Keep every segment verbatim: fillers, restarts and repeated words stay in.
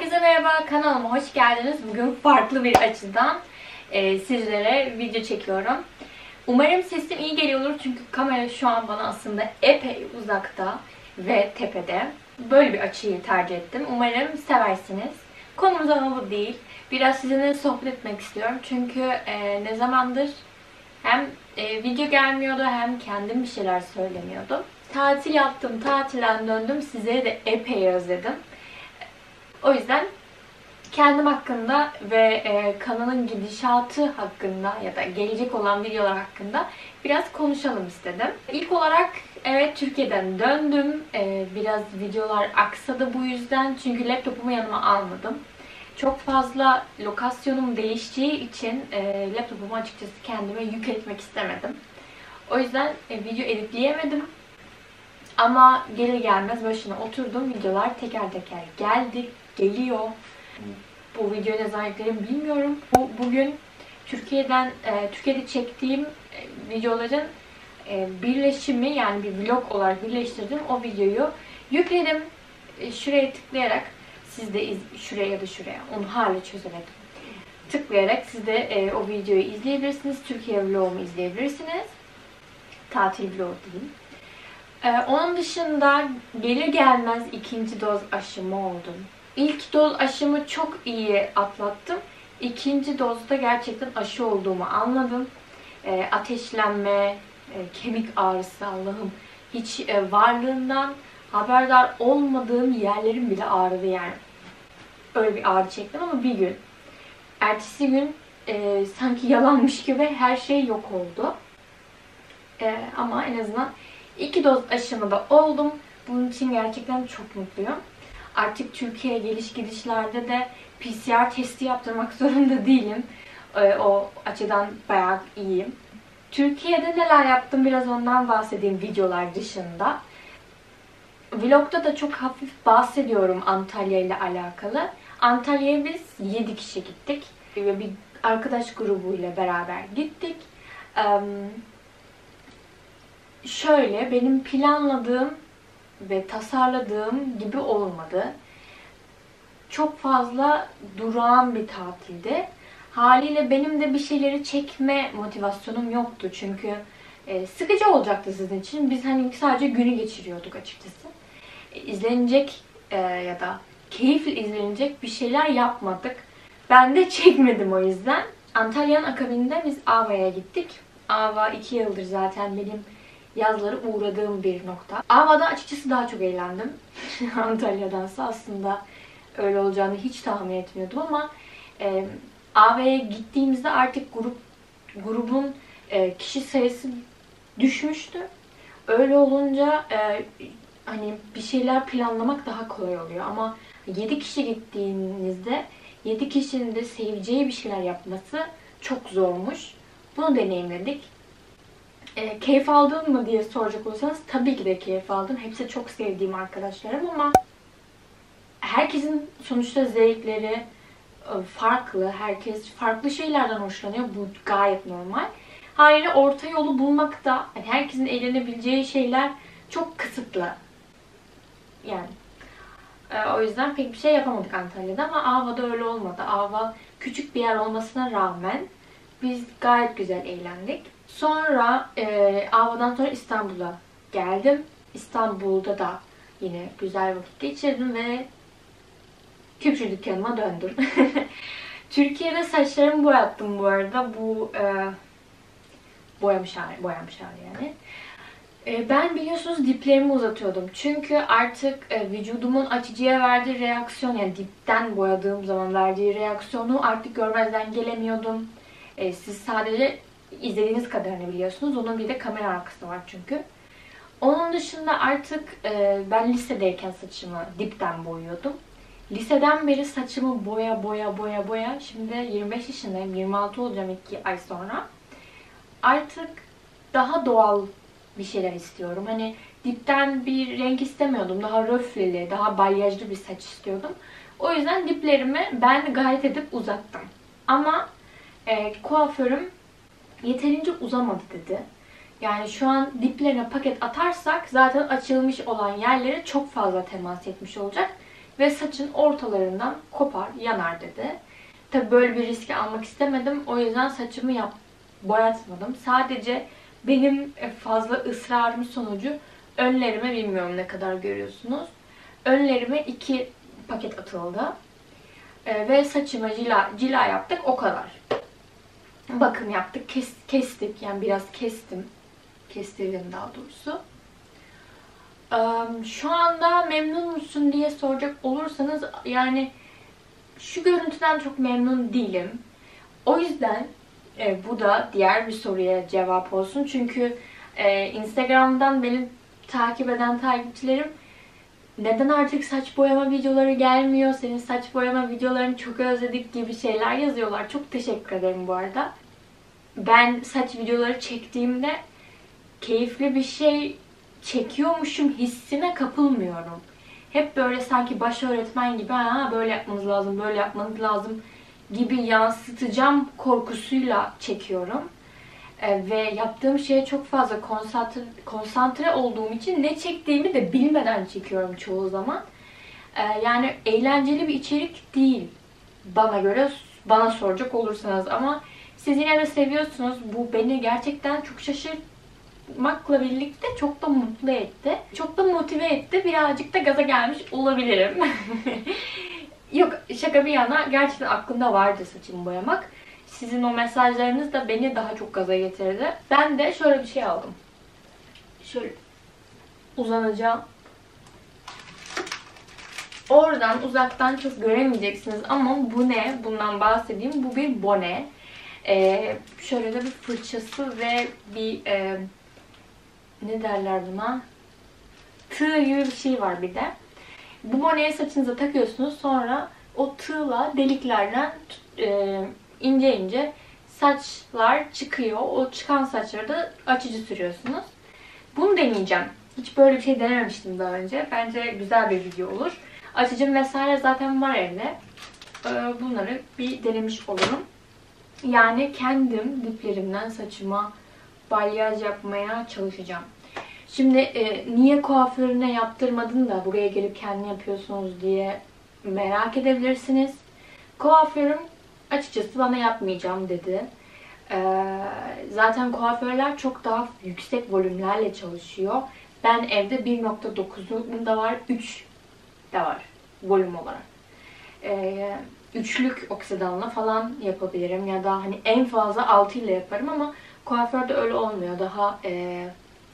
Herkese merhaba, kanalıma hoş geldiniz. Bugün farklı bir açıdan e, sizlere video çekiyorum. Umarım sesim iyi geliyordur çünkü kamera şu an bana aslında epey uzakta ve tepede. Böyle bir açıyı tercih ettim. Umarım seversiniz. Konumuz ama bu değil. Biraz sizinle sohbet etmek istiyorum çünkü e, ne zamandır hem e, video gelmiyordu hem kendim bir şeyler söylemiyordum. Tatil yaptım, tatilden döndüm. Sizleri de epey özledim. O yüzden kendim hakkında ve e, kanalın gidişatı hakkında ya da gelecek olan videolar hakkında biraz konuşalım istedim. İlk olarak evet Türkiye'den döndüm. E, biraz videolar aksadı bu yüzden çünkü laptopumu yanıma almadım. Çok fazla lokasyonum değiştiği için e, laptopumu açıkçası kendime yük etmek istemedim. O yüzden e, video editleyemedim. Ama gelir gelmez başına oturdum. Videolar teker teker geldi, geliyor. Bu videoyu ne zaman yüklerim bilmiyorum. Bu, bugün Türkiye'den, e, Türkiye'de çektiğim e, videoların e, birleşimi, yani bir vlog olarak birleştirdim. O videoyu yükledim. E, şuraya tıklayarak siz de iz, şuraya ya da şuraya, onu hala çözemedim. Tıklayarak siz de e, o videoyu izleyebilirsiniz. Türkiye vlogumu izleyebilirsiniz. Tatil vlogu diyeyim. Ee, onun dışında gelir gelmez ikinci doz aşımı oldum. İlk doz aşımı çok iyi atlattım. İkinci dozda gerçekten aşı olduğumu anladım. Ee, ateşlenme, e, kemik ağrısı, Allah'ım hiç e, varlığından haberdar olmadığım yerlerim bile ağrıdı yani. Öyle bir ağrı çektim ama bir gün. Ertesi gün e, sanki yalanmış gibi her şey yok oldu. E, ama en azından İki doz aşımı da oldum. Bunun için gerçekten çok mutluyum. Artık Türkiye'ye geliş gidişlerde de P C R testi yaptırmak zorunda değilim. O açıdan bayağı iyiyim. Türkiye'de neler yaptım biraz ondan bahsedeyim videolar dışında. Vlogda da çok hafif bahsediyorum Antalya ile alakalı. Antalya'ya biz yedi kişi gittik. Ve bir arkadaş grubuyla beraber gittik. Şöyle, benim planladığım ve tasarladığım gibi olmadı. Çok fazla durağan bir tatildi. Haliyle benim de bir şeyleri çekme motivasyonum yoktu. Çünkü e, sıkıcı olacaktı sizin için. Biz hani sadece günü geçiriyorduk açıkçası. E, izlenecek e, ya da keyifle izlenecek bir şeyler yapmadık. Ben de çekmedim o yüzden. Antalya'nın akabinde biz Ava'ya gittik. Ava iki yıldır zaten benim yazları uğradığım bir nokta. Ava'da açıkçası daha çok eğlendim. Antalya'dansa aslında öyle olacağını hiç tahmin etmiyordum ama e, Ava'ya gittiğimizde artık grup grubun e, kişi sayısı düşmüştü. Öyle olunca e, hani bir şeyler planlamak daha kolay oluyor ama yedi kişi gittiğinizde yedi kişinin de seveceği bir şeyler yapması çok zormuş. Bunu deneyimledik. E, keyif aldın mı diye soracak olursanız tabii ki de keyif aldım. Hepsi çok sevdiğim arkadaşlarım ama herkesin sonuçta zevkleri farklı. Herkes farklı şeylerden hoşlanıyor. Bu gayet normal. Haliyle orta yolu bulmak da yani herkesin eğlenebileceği şeyler çok kısıtlı. Yani e, o yüzden pek bir şey yapamadık Antalya'da ama Ava'da öyle olmadı. Ava küçük bir yer olmasına rağmen biz gayet güzel eğlendik. Sonra e, Ava'dan sonra İstanbul'a geldim. İstanbul'da da yine güzel vakit geçirdim ve Kürkçü dükkanıma döndüm. Türkiye'de saçlarımı boyattım bu arada. Bu e, boyamış hali, boyamış hali yani. E, ben biliyorsunuz diplerimi uzatıyordum. Çünkü artık e, vücudumun açıcıya verdiği reaksiyon, yani dipten boyadığım zaman verdiği reaksiyonu artık görmezden gelemiyordum. E, siz sadece izlediğiniz kadarını biliyorsunuz. Onun bir de kamera arkası var çünkü. Onun dışında artık e, ben lisedeyken saçımı dipten boyuyordum. Liseden beri saçımı boya boya boya boya. Şimdi yirmi beş yaşındayım. yirmi altı olacağım iki ay sonra. Artık daha doğal bir şeyler istiyorum. Hani dipten bir renk istemiyordum. Daha röfleli, daha balyajlı bir saç istiyordum. O yüzden diplerimi ben gayret edip uzattım. Ama e, kuaförüm yeterince uzamadı dedi. Yani şu an diplerine paket atarsak zaten açılmış olan yerlere çok fazla temas etmiş olacak. ve saçın ortalarından kopar, yanar dedi. Tabii böyle bir riski almak istemedim. O yüzden saçımı yap, boyatmadım. Sadece benim fazla ısrarım sonucu önlerime, bilmiyorum ne kadar görüyorsunuz, önlerime iki paket atıldı. Ee, ve saçıma cila, cila yaptık, o kadar. Bakım yaptık, kes, kestik. Yani biraz kestim. Kestirdim daha doğrusu. Ee, şu anda memnun musun diye soracak olursanız, yani şu görüntüden çok memnun değilim. O yüzden e, bu da diğer bir soruya cevap olsun. Çünkü e, Instagram'dan beni takip eden takipçilerim, neden artık saç boyama videoları gelmiyor, senin saç boyama videolarını çok özledik gibi şeyler yazıyorlar. Çok teşekkür ederim bu arada. Ben saç videoları çektiğimde keyifli bir şey çekiyormuşum hissine kapılmıyorum. Hep böyle sanki baş öğretmen gibi, ha böyle yapmanız lazım, böyle yapmanız lazım gibi yansıtacağım korkusuyla çekiyorum. Ee, ve yaptığım şeye çok fazla konsantre, konsantre olduğum için ne çektiğimi de bilmeden çekiyorum çoğu zaman. Ee, yani eğlenceli bir içerik değil bana göre, bana soracak olursanız, ama siz yine de seviyorsunuz. Bu beni gerçekten çok şaşırtmakla birlikte çok da mutlu etti. Çok da motive etti. Birazcık da gaza gelmiş olabilirim. Yok, şaka bir yana, gerçekten aklımda vardı saçımı boyamak. Sizin o mesajlarınız da beni daha çok gaza getirdi. Ben de şöyle bir şey aldım. Şöyle uzanacağım. Oradan uzaktan çok göremeyeceksiniz ama bu ne? Bundan bahsedeyim. Bu bir bone. Ee, şöyle de bir fırçası ve bir e, ne derler buna? Tığ gibi bir şey var bir de. Bu boneyi saçınıza takıyorsunuz. Sonra o tığla deliklerden e, ince ince saçlar çıkıyor. O çıkan saçları da açıcı sürüyorsunuz. Bunu deneyeceğim. Hiç böyle bir şey denememiştim daha önce. Bence güzel bir video olur. Açıcım vesaire zaten var evde. Bunları bir denemiş olurum. Yani kendim diplerimden saçıma balyaj yapmaya çalışacağım. Şimdi e, niye kuaförüne yaptırmadın da buraya gelip kendi yapıyorsunuz diye merak edebilirsiniz. Kuaförüm açıkçası bana yapmayacağım dedi. Ee, zaten kuaförler çok daha yüksek volümlerle çalışıyor. Ben evde bir nokta dokuzum da var, üç de var volüm olarak. Ee, üçlük oksidanla falan yapabilirim ya da hani en fazla altı ile yaparım ama kuaförde öyle olmuyor. Daha e,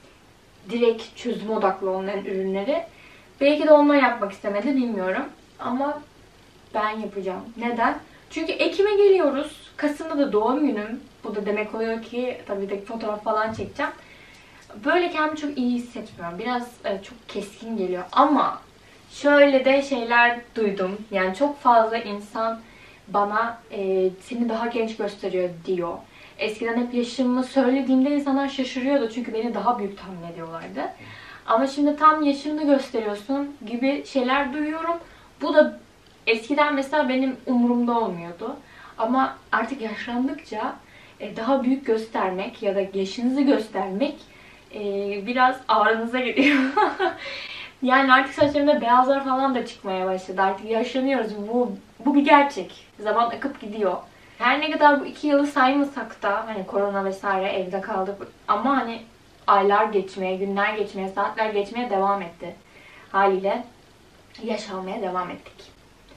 direkt çözüm odaklı olan ürünleri. Belki de onlar yapmak istemedi, bilmiyorum. Ama ben yapacağım. Neden? Çünkü Ekim'e geliyoruz. Kasım'da da doğum günüm. Bu da demek oluyor ki tabii de fotoğraf falan çekeceğim. Böyle kendimi çok iyi hissetmiyorum. Biraz e, çok keskin geliyor. Ama şöyle de şeyler duydum. Yani çok fazla insan bana e, seni daha genç gösteriyor diyor. Eskiden hep yaşımı söylediğimde insanlar şaşırıyordu. Çünkü beni daha büyük tahmin ediyorlardı. Ama şimdi tam yaşını gösteriyorsun gibi şeyler duyuyorum. Bu da eskiden mesela benim umurumda olmuyordu. Ama artık yaşlandıkça daha büyük göstermek ya da yaşınızı göstermek biraz ağrınıza geliyor. Yani artık saçlarımda beyazlar falan da çıkmaya başladı. Artık yaşlanıyoruz. Bu, bu bir gerçek. Zaman akıp gidiyor. Her ne kadar bu iki yılı saymasak da hani korona vesaire evde kaldık ama hani aylar geçmeye, günler geçmeye, saatler geçmeye devam etti. Haliyle yaş almaya devam ettik.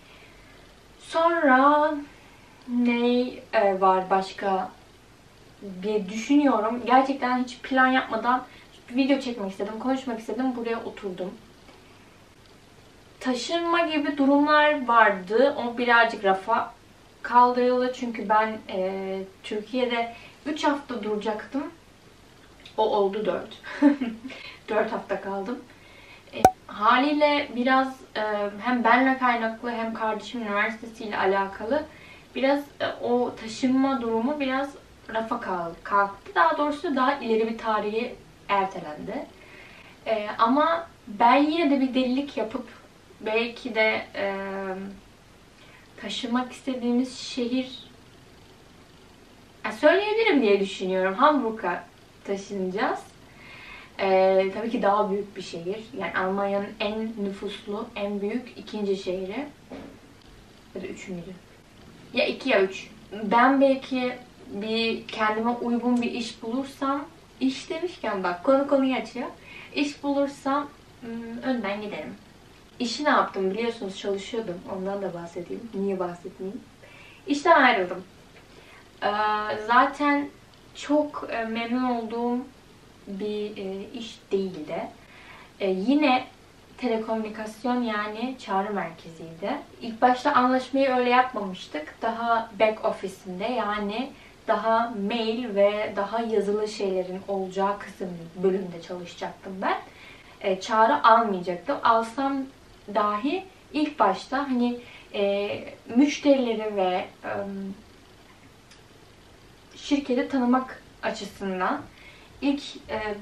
Sonra ne var başka diye düşünüyorum. Gerçekten hiç plan yapmadan bir video çekmek istedim, konuşmak istedim. Buraya oturdum. Taşınma gibi durumlar vardı. O birazcık rafa kaldırıldı. Çünkü ben e, Türkiye'de üç hafta duracaktım. O oldu dört. dört hafta kaldım. E, haliyle biraz e, hem benle kaynaklı hem kardeşim üniversitesiyle alakalı biraz e, o taşınma durumu biraz rafa kalktı. Daha doğrusu daha ileri bir tarihe ertelendi. E, ama ben yine de bir delilik yapıp belki de e, taşımak istediğimiz şehir yani söyleyebilirim diye düşünüyorum. Hamburg'a taşınacağız. Ee, tabii ki daha büyük bir şehir. Yani Almanya'nın en nüfuslu, en büyük ikinci şehri. Ya da üçüncü. Ya iki ya üç. Ben belki bir kendime uygun bir iş bulursam, iş demişken bak konu konuyu açıyor. İş bulursam önden giderim. İşi ne yaptım biliyorsunuz, çalışıyordum. Ondan da bahsedeyim. Niye bahsetmeyeyim? İşten ayrıldım. Ee, zaten çok memnun olduğum bir iş değildi. Ee, yine telekomünikasyon, yani çağrı merkeziydi. İlk başta anlaşmayı öyle yapmamıştık. Daha back office'inde, yani daha mail ve daha yazılı şeylerin olacağı kısım bölümde çalışacaktım ben. E, çağrı almayacaktım. Alsam dahi ilk başta hani e, müşterileri ve e, şirketi tanımak açısından ilk e,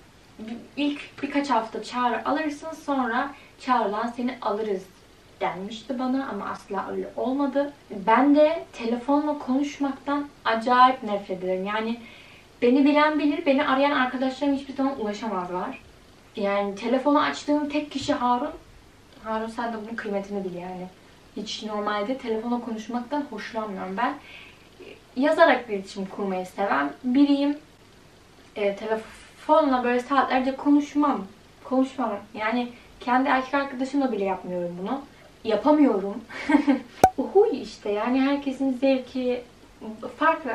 ilk birkaç hafta çağrı alırsın, sonra çağrılan seni alırız denmişti bana ama asla öyle olmadı. Ben de telefonla konuşmaktan acayip nefret ederim. Yani beni bilen bilir, beni arayan arkadaşlarım hiçbir zaman ulaşamazlar. Yani telefonu açtığım tek kişi Harun. Harun, sen de bunun kıymetini bil yani. Hiç normalde telefona konuşmaktan hoşlanmıyorum. Ben yazarak iletişim kurmayı seven biriyim. E, telefonla böyle saatlerce konuşmam. Konuşmam. Yani kendi erkek arkadaşımla bile yapmıyorum bunu. Yapamıyorum. Uhuy işte, yani herkesin zevki farklı.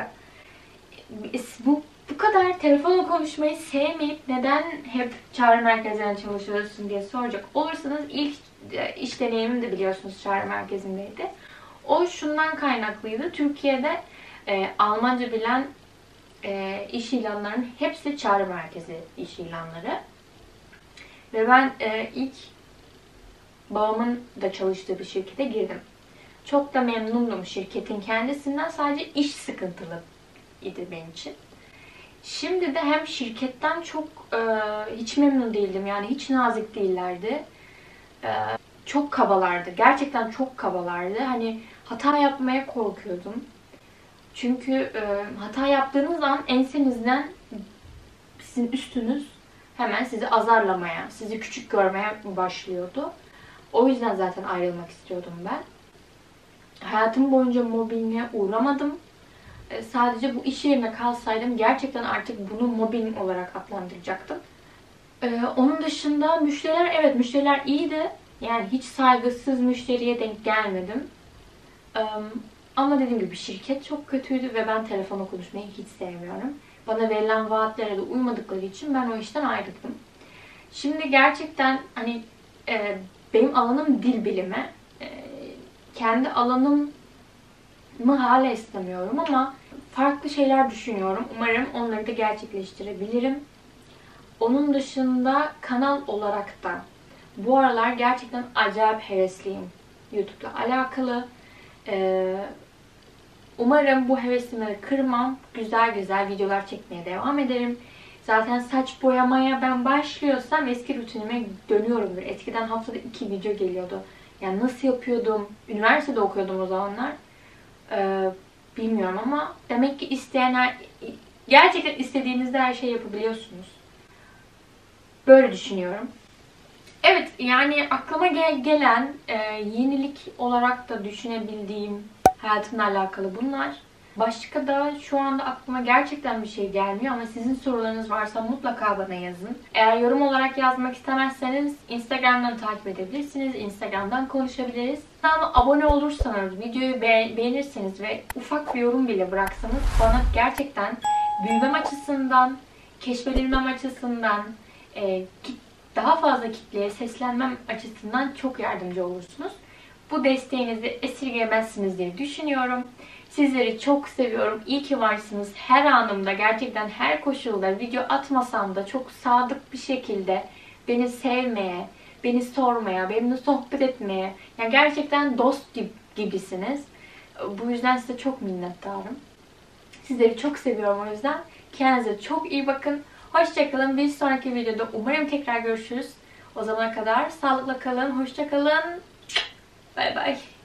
Bu bu kadar telefonla konuşmayı sevmeyip neden hep çağrı merkezlerine çalışıyorsun diye soracak olursanız, ilk iş deneyimim de biliyorsunuz çağrı merkezindeydi. O şundan kaynaklıydı. Türkiye'de e, Almanca bilen e, iş ilanlarının hepsi çağrı merkezi iş ilanları. Ve ben e, ilk babamın da çalıştığı bir şirkete girdim. Çok da memnundum şirketin kendisinden. Sadece iş sıkıntılı idi benim için. Şimdi de hem şirketten çok e, hiç memnun değildim. Yani hiç nazik değillerdi. E, çok kabalardı. Gerçekten çok kabalardı. Hani hata yapmaya korkuyordum. Çünkü e, hata yaptığınız an ensenizden sizin üstünüz hemen sizi azarlamaya, sizi küçük görmeye başlıyordu. O yüzden zaten ayrılmak istiyordum ben. Hayatım boyunca mobbinge uğramadım. Sadece bu iş yerine kalsaydım gerçekten artık bunu mobbing olarak adlandıracaktım. Ee, onun dışında müşteriler, evet müşteriler iyiydi. Yani hiç saygısız müşteriye denk gelmedim. Ee, ama dediğim gibi şirket çok kötüydü ve ben telefonla konuşmayı hiç sevmiyorum. Bana verilen vaatlere de uymadıkları için ben o işten ayrıldım. Şimdi gerçekten hani e, benim alanım dil bilimi. E, kendi alanım mı hala istemiyorum ama farklı şeyler düşünüyorum. Umarım onları da gerçekleştirebilirim. Onun dışında kanal olarak da bu aralar gerçekten acayip hevesliyim YouTube'la alakalı. Ee, umarım bu hevesimi kırmam. Güzel güzel videolar çekmeye devam ederim. Zaten saç boyamaya ben başlıyorsam eski rutinime dönüyorumdur. Eskiden haftada iki video geliyordu. Yani nasıl yapıyordum? Üniversitede okuyordum o zamanlar. Ee, bilmiyorum ama demek ki isteyenler, gerçekten istediğinizde her şeyi yapabiliyorsunuz. Böyle düşünüyorum. Evet, yani aklıma gel gelen e, yenilik olarak da düşünebildiğim hayatımla alakalı bunlar. Başka da şu anda aklıma gerçekten bir şey gelmiyor ama sizin sorularınız varsa mutlaka bana yazın. Eğer yorum olarak yazmak istemezseniz Instagram'dan takip edebilirsiniz. Instagram'dan konuşabiliriz. Kanalıma abone olursanız, videoyu be beğenirseniz ve ufak bir yorum bile bıraksanız bana gerçekten büyümem açısından, keşfedilmem açısından, e, daha fazla kitleye seslenmem açısından çok yardımcı olursunuz. Bu desteğinizi esirgemezsiniz diye düşünüyorum. Sizleri çok seviyorum. İyi ki varsınız. Her anımda, gerçekten her koşulda, video atmasam da çok sadık bir şekilde beni sevmeye, beni sormaya, benimle sohbet etmeye, yani gerçekten dost gibi, gibisiniz. Bu yüzden size çok minnettarım. Sizleri çok seviyorum o yüzden. Kendinize çok iyi bakın. Hoşça kalın. Bir sonraki videoda umarım tekrar görüşürüz. O zamana kadar sağlıkla kalın. Hoşça kalın. Bay bay.